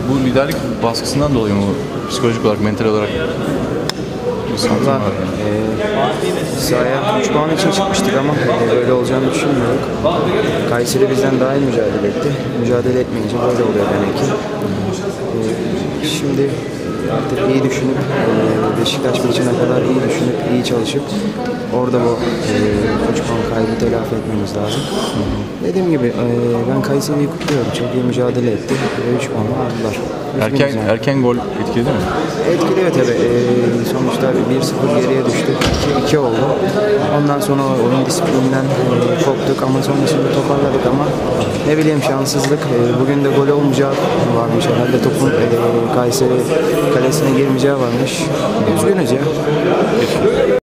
Bu liderlik baskısından dolayı mı? Psikolojik olarak, mental olarak bir sıkıntı var yani. Sahaya 3 puan için çıkmıştık ama böyle olacağını düşünmüyorduk. Kayseri bizden daha iyi mücadele etti. Mücadele etmeyince böyle oluyor demek ki. Şimdi artık iyi düşünüp Beşiktaş maçına kadar iyi düşünüp iyi çalışıp orada bu 3 puan kaybı telafi etmemiz lazım. Dediğim gibi ben Kayseri'yi kutluyorum. Çok iyi mücadele etti ve 3 puanı aldılar. Erken gol etkiledi mi? Etkiliyor tabii. Sonuçta 1-0 geriye düştük. 2-2 oldu. Ondan sonra oyun disiplininden koptuk ama sonrasında toparladık ama ne bileyim şanssızlık. Bugün de gol olmayacağı varmış herhalde. Topun Kayseri kalesine girmeyeceği varmış. Üzgünüz ya.